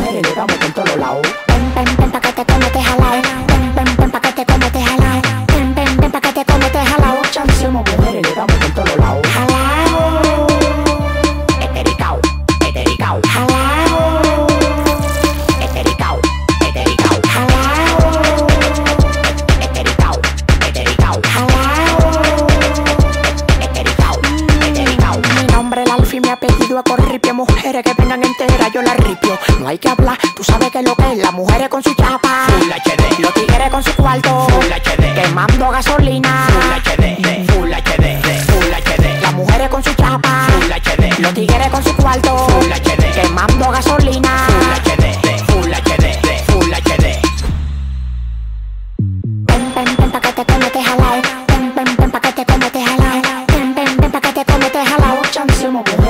mujeres le damos por todos lados. Ven, ven, ven pa' que te come, te jalao. Ven, ven, ven pa' que te come, te jalao. Ven, ven, ven pa' que te come, te jalao. Somos mujeres le damos por todos lados. Jalao, Etericao, etericao, jalao, etericao, etericao, jalao, etericao, etericao, jalao. etericao, etericao. Mi nombre es Alfie, mi apellido es Corripio. Mujeres que vengan enteras, yo las ripio. No hay que hablar, tú sabes que lo que es. Las mujeres con su chapa, Full HD, los tigres con su cuarto, Full HD, quemando gasolina. Full HD, Full HD, Full HD, Las mujeres con su chapa, Full HD, los tigres con su cuarto, Full HD, quemando gasolina. Full HD, Full HD, Full HD. Ven, ven, ven pa' que te come, te jalao. Ven, ven, ven pa' que te come, te jalao. Ven, ven, ven pa' que te come, te jalao. Somos mujeres